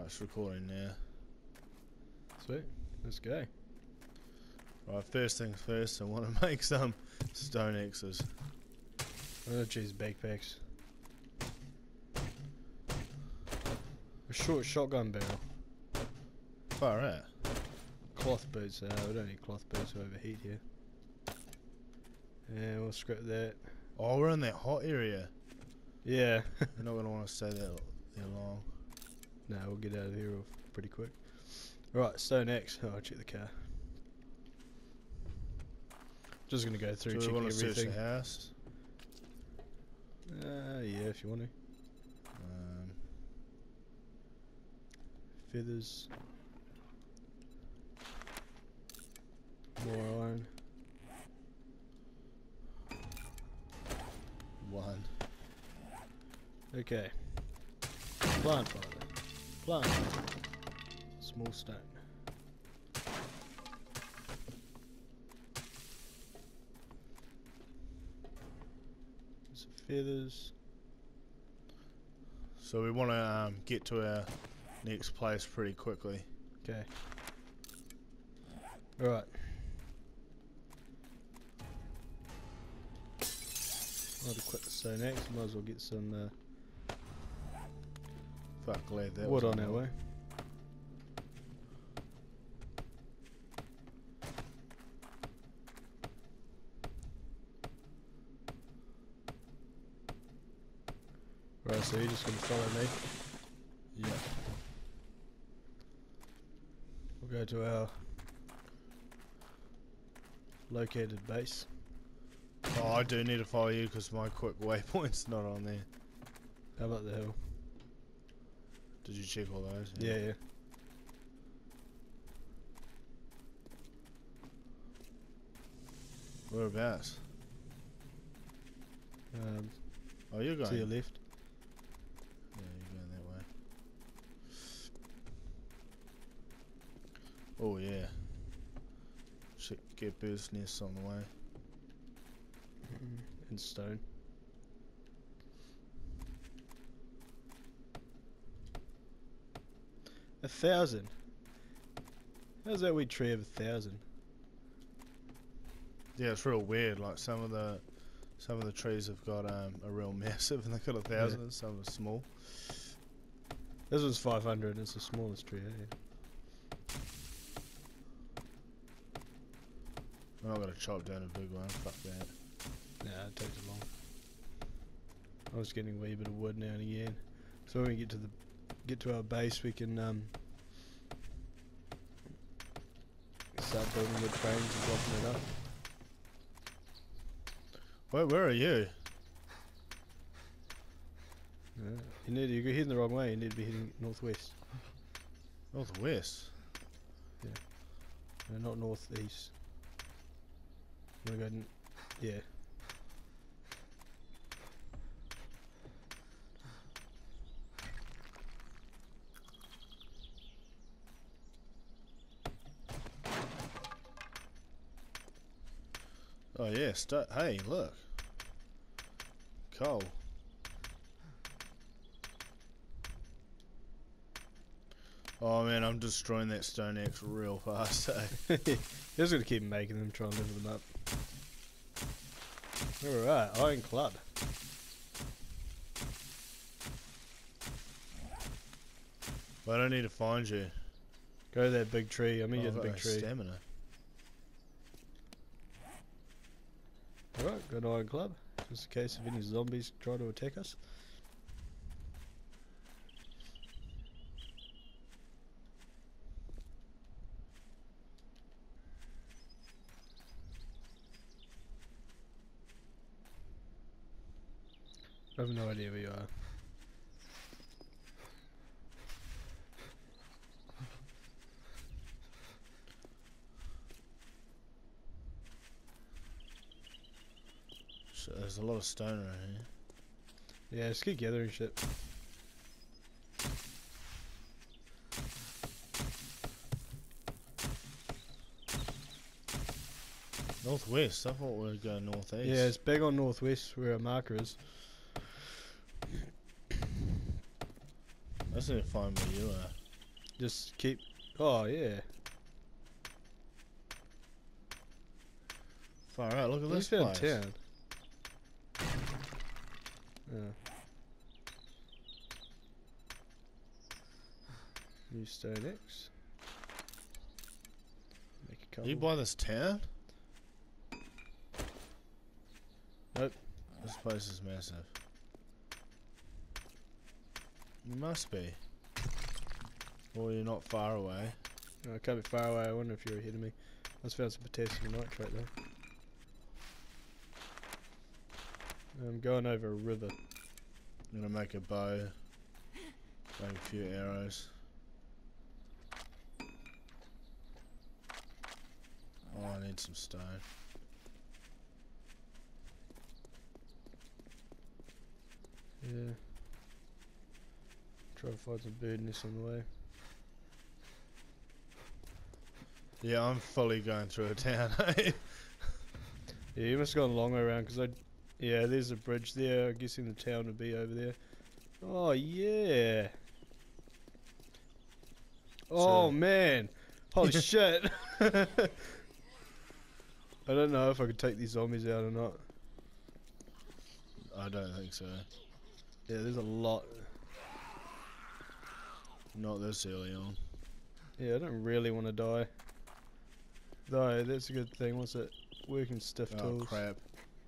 Alright, it's recording now. Sweet, let's go. Right, first things first, I want to make some stone axes. Oh jeez, backpacks. A short shotgun barrel. Far out. Cloth boots, we don't need cloth boots to overheat here. Yeah, we'll scrap that. Oh, we're in that hot area. Yeah. We're not going to want to stay there long. No, we'll get out of here pretty quick. Right, stone axe. Oh, I'll check the car. Just gonna go through Do we checking want to search everything. the house? Yeah, if you want to. Feathers. More iron. One. Okay. Plant fiber. Plant. Small stone. Some feathers. So we want to get to our next place pretty quickly. Okay. Alright. I'll quit the stone axe. Might as well get some Fuck, glad that wood was on our way. Right, so you're just gonna follow me. Yeah. We'll go to our located base. Oh, I do need to follow you because my quick waypoint's not on there. How about the hill? Did you check all those? Yeah. Whereabouts? Oh, you're going. To your left. Yeah, you're going that way. Oh yeah. Should get bird's nests on the way. And stone. A 1,000. How's that weed tree of 1,000? Yeah, it's real weird. Like some of the trees have got a real massive, and they've got 1,000. And some are small. This one's 500. It's the smallest tree. Eh? I'm not gonna chop down a big one. Fuck that. Nah, it takes long. I was getting a wee bit of wood now and again. So when we get to our base, we can start building wood frames and blocking it up. Wait, where are you? Yeah. You're heading the wrong way. You need to be heading northwest. Northwest. No, not northeast. You wanna go? Yeah. Oh yeah. Hey, look. Coal. Oh man, I'm destroying that stone axe real fast. Eh? Just gonna keep making them, try and level them up. Alright, Iron Club. But I don't need to find you. Go to that big tree. I mean, Oh, you have the I've got big no tree. stamina. Alright, go to Iron Club. Just in case if any zombies try to attack us. I have no idea where you are. So there's a lot of stone around here. Yeah, just keep gathering shit. Northwest. I thought we were going northeast. Yeah, it's big on northwest where our marker is. I just need to find where you are. Just keep. Oh yeah. Far out. Look at We this found place. town. Yeah. New Stone X. Make a couple. You buy this town? Nope. This place is massive. You must be. Or you're not far away. No, I can't be far away. I wonder if you're ahead of me. I just found some potassium nitrate though. I'm going over a river. I'm gonna make a bow. Make a few arrows. Oh, I need some stone. Yeah. Try to find some bird nests on the way. Yeah, I'm fully going through a town. Yeah, you must have gone a long way around because I. Yeah, there's a bridge there. I'm guessing the town would be over there. Oh yeah. Oh man. Holy shit. I don't know if I could take these zombies out or not. I don't think so. Yeah, there's a lot. Not this early on. Yeah, I don't really want to die. Though, that's a good thing. What's it? Working stiff Oh tools. crap.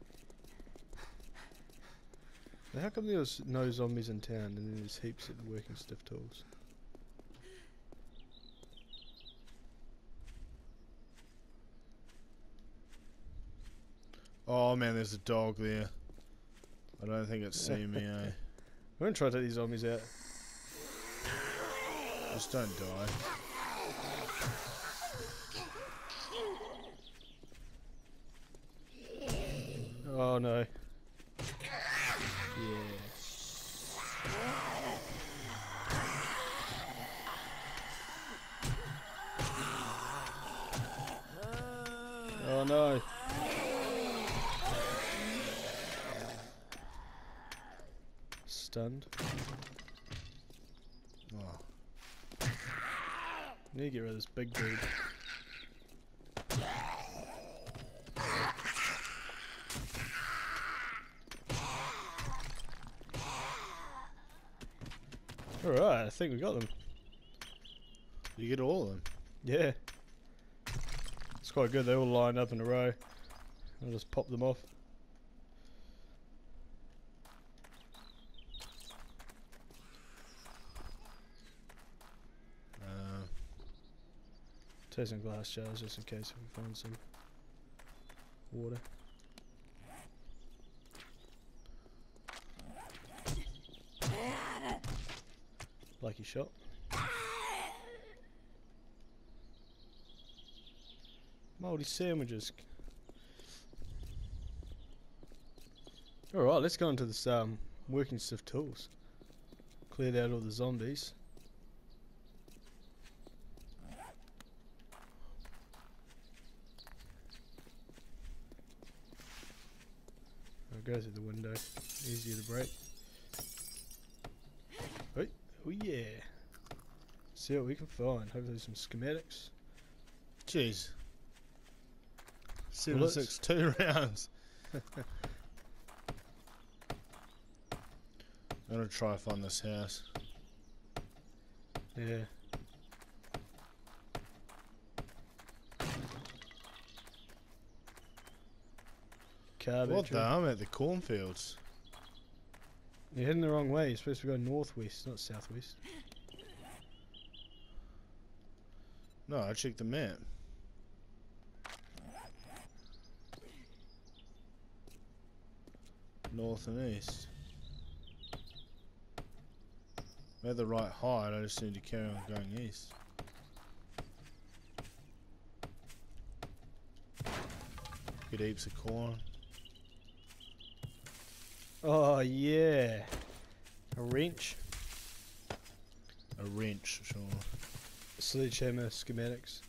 Now, how come there's no zombies in town and then there's heaps of working stiff tools? Oh man, there's a dog there. I don't think it's seen me, eh? I'm gonna try to take these zombies out. Just don't die. Oh no. Yeah. Oh no. Stunned. Oh. Need to get rid of this big dude. Alright, I think we got them. You get all of them. Yeah. It's quite good, they all line up in a row. I'll just pop them off. Take some glass jars just in case we find some water. Lucky shot. Mouldy sandwiches. Alright, let's go into this working stiff tools. Cleared out all the zombies. I'll go through the window. Easier to break. Oh yeah. See what we can find. Hopefully some schematics. Jeez. Bullets. 7.62 rounds. I'm gonna try to find this house. Yeah. Car What battery. the? I'm at the cornfields. You're heading the wrong way. You're supposed to go northwest, not southwest. No, I checked the map. North and east. We're at the right height, I just need to carry on going east. Get heaps of corn. Oh yeah. A wrench. A wrench, sure. Sledgehammer schematics.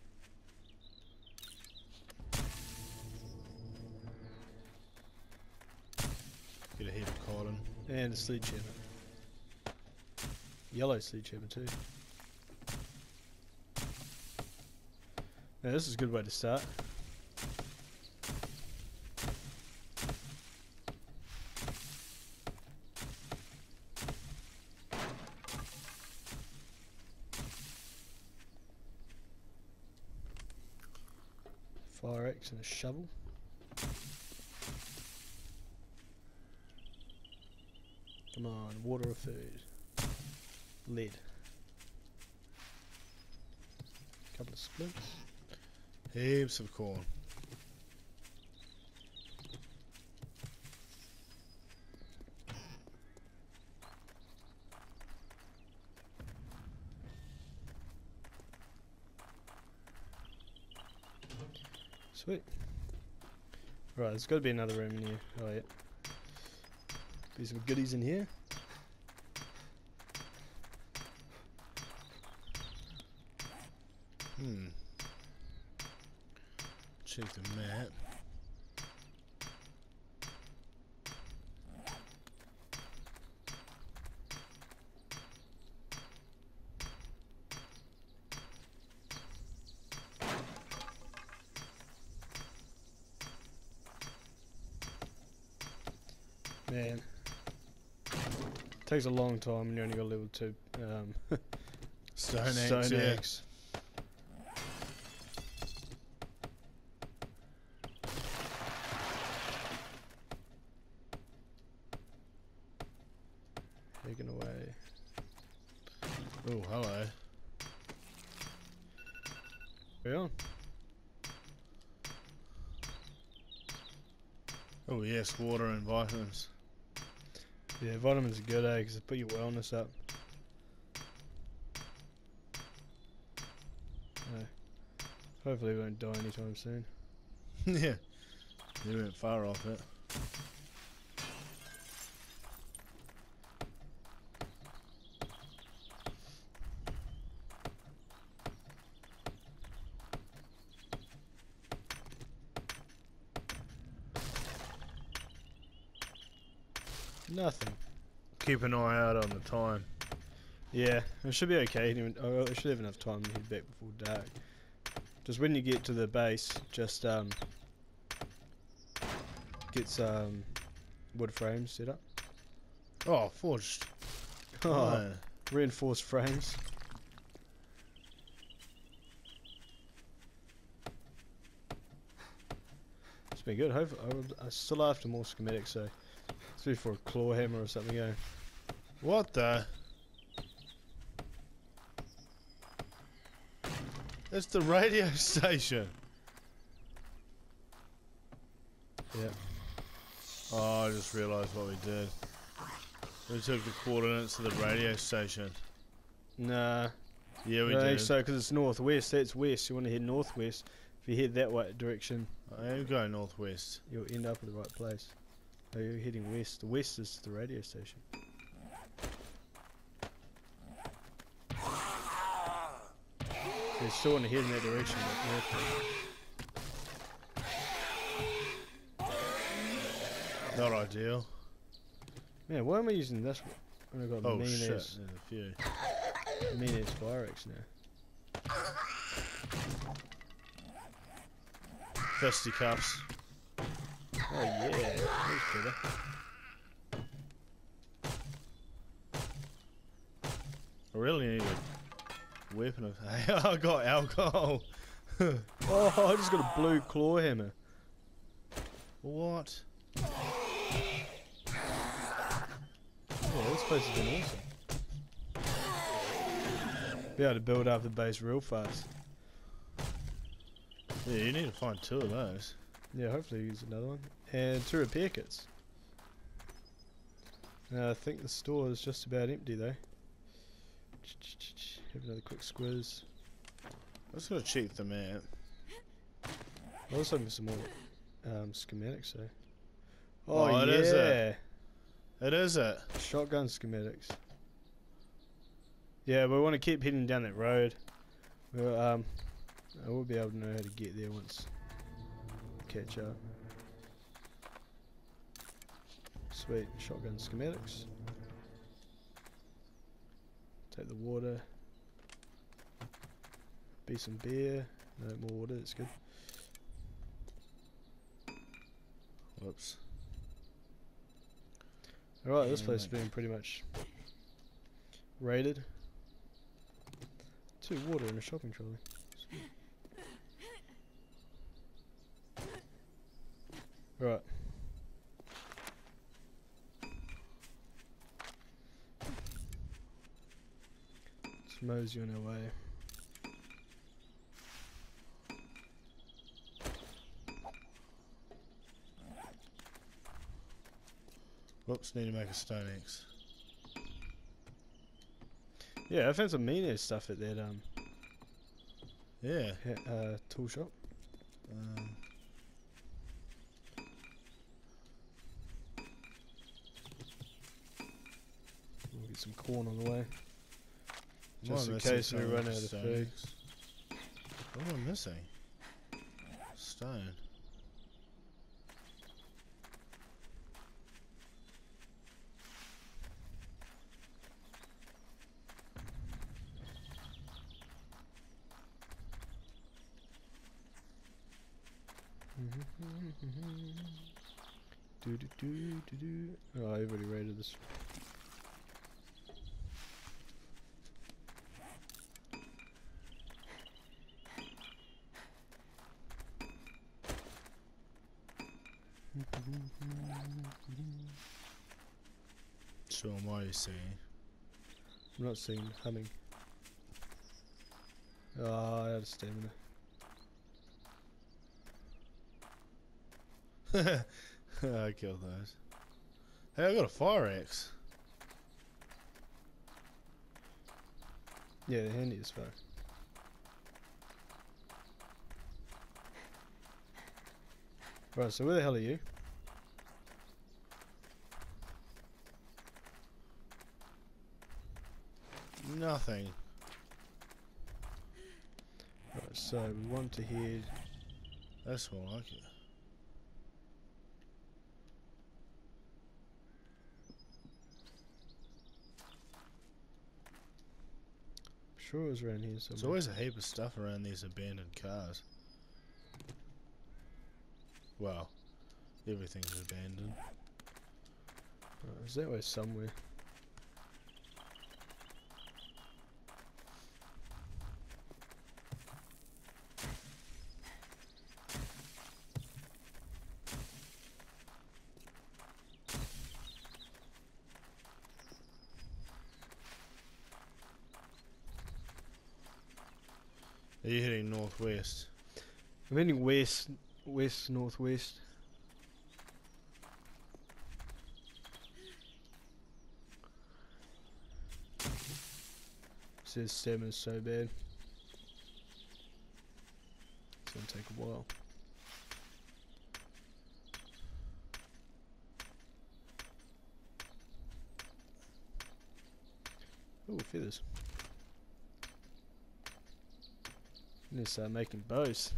Get a heap of cotton. And a sledgehammer. Yellow sledgehammer too. Yeah, this is a good way to start. Fire axe and a shovel. Come on, water or food. Lead. Couple of splints. Heaps of corn. Sweet. Right, there's got to be another room in here. Oh yeah. Be some goodies in here. Check the map. Man. Takes a long time when you only got level 2 Stone yeah. axe. Taken away. Oh, hello. Carry on. Oh yes, water and vitamins. Yeah, vitamins are good, because they put your wellness up. Hopefully we won't die anytime soon. Yeah. You went far off it. Nothing. Keep an eye out on the time. Yeah, it should be okay. I should have enough time to head back before dark. Just when you get to the base, just get some wood frames set up. Oh, forged. Oh, No. reinforced frames. It's been good. Hopefully, I still after more schematics, so it's be for a claw hammer or something. Yeah. What the? It's the radio station. Yeah. Oh, I just realised what we did. We took the coordinates to the radio station. Nah. Yeah, we No, did. so because it's northwest, that's west. You want to head northwest. If you head that way direction, I am going northwest. you'll end up at the right place. Oh, you're heading west. The west is the radio station. So you still want to head in that direction, but northwest. Not ideal. Man, why am I using this one? When I've got Oh mean shit, ass, there's a few. mean ass fire axe now. Fisticuffs. Oh yeah, that's better. I really need a weapon of. Hey, I got alcohol. Oh, I just got a blue claw hammer. What? Yeah, this place has been awesome. Be able to build up the base real fast. Yeah, you need to find 2 of those. Yeah, hopefully use another one. And 2 repair kits. Now I think the store is just about empty though. Have another quick squiz. Let's go check the map. I was looking for some more schematics though. Oh, Oh, it yeah, is it. It is it. shotgun schematics. Yeah, we want to keep heading down that road. We'll, I will be able to know how to get there once catch up. Sweet, shotgun schematics. Take the water. Be some beer. No more water, that's good. Whoops. Alright, this Yeah, place has mate. been pretty much raided. 2 water in a shopping trolley. Right. Let's mosey on our way. Whoops, need to make a stone axe. Yeah, I found some mean stuff at that Yeah. tool shop. Um, We'll get some corn on the way. Just might in miss case we some run out of stone food. axe. What am I missing? Stone. Do do do do do. Oh, I've already raided this. So what are you seeing? I'm not seeing humming. Oh, I had stamina. I killed those. Hey, I got a fire axe. Yeah, they're handy as fuck. Right, so where the hell are you? Nothing. Right, so we want to head. That's more like it. Sure it was around here There's somewhere. always a heap of stuff around these abandoned cars. Well, everything's abandoned. Right, it's that way somewhere. Are you heading northwest? I'm heading west, northwest. Says stamina's so bad. It's gonna take a while. Ooh, feathers. Need to start making bows.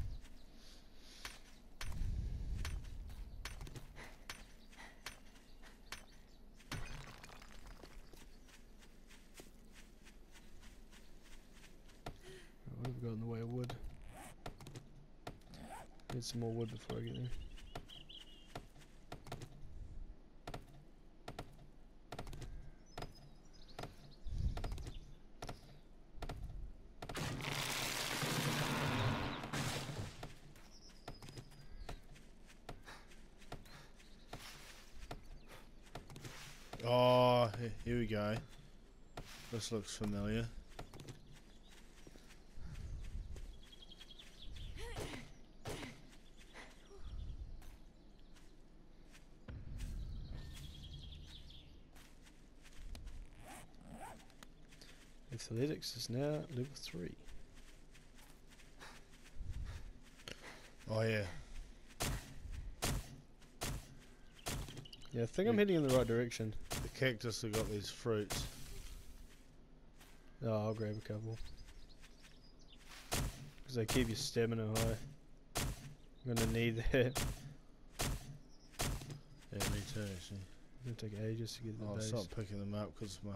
What have we got in the way of wood? Need some more wood before I get there. Oh, here we go. This looks familiar. Athletics is now level 3. Oh yeah. Yeah, I think I'm heading in the right direction. The cactus have got these fruits. Oh, I'll grab a couple. Because they keep your stamina high. I'm gonna need that. Yeah, me too actually. It's gonna take ages to get to the I'll base. stop picking them up because my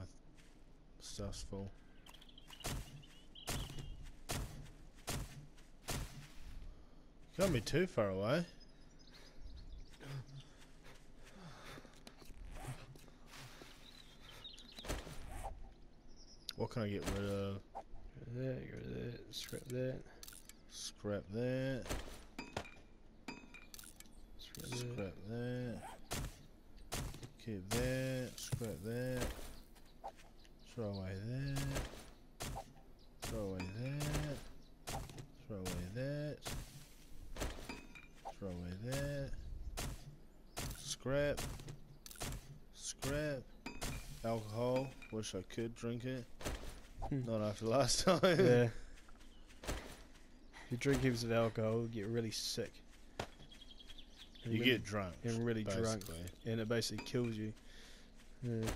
stuff's full. Can't be too far away. What can I get rid of? Get rid of that, get rid of that, scrap that. Scrap that. Scrap that. Keep that. Scrap that. Throw away that. Throw away that. Throw away that. Throw away that. Scrap. Scrap. Alcohol. Wish I could drink it. Not after last time. Yeah. If you drink heaps of alcohol, you get really sick. And You when get drunk. you're really drunk, basically. and it basically kills you. Yeah.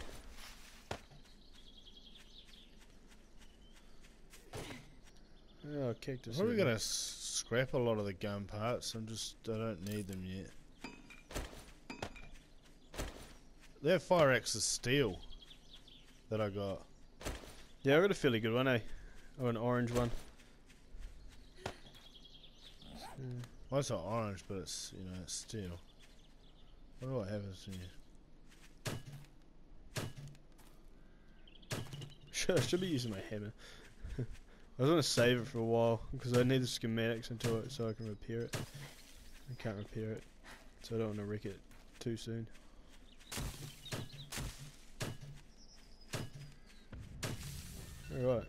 Oh, cactus. I'm probably here. gonna scrap a lot of the gun parts. I don't need them yet. That fire axe is steel that I got. Yeah, I got a fairly good one, eh? Or an orange one. Well, it's not orange, but it's it's steel. I wonder what happens to you. I should be using my hammer. I was gonna save it for a while because I need the schematics into it so I can repair it. I can't repair it, so I don't want to wreck it too soon. Alright.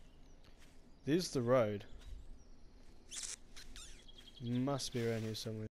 There's the road. Must be around here somewhere.